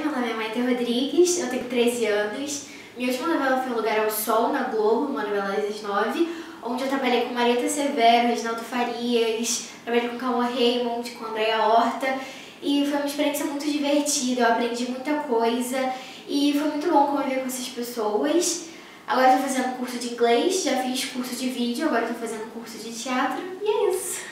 meu nome é Maite Rodrigues, eu tenho 13 anos. Minha última novela foi Um Lugar ao Sol, na Globo, uma novela das 9, onde eu trabalhei com Marieta Severo, Reginaldo Farias, trabalhei com Cauã Raymond, com Andréa Horta, e foi uma experiência muito divertida, eu aprendi muita coisa e foi muito bom conviver com essas pessoas. Agora eu tô fazendo curso de inglês, já fiz curso de vídeo, agora eu tô fazendo curso de teatro e é isso.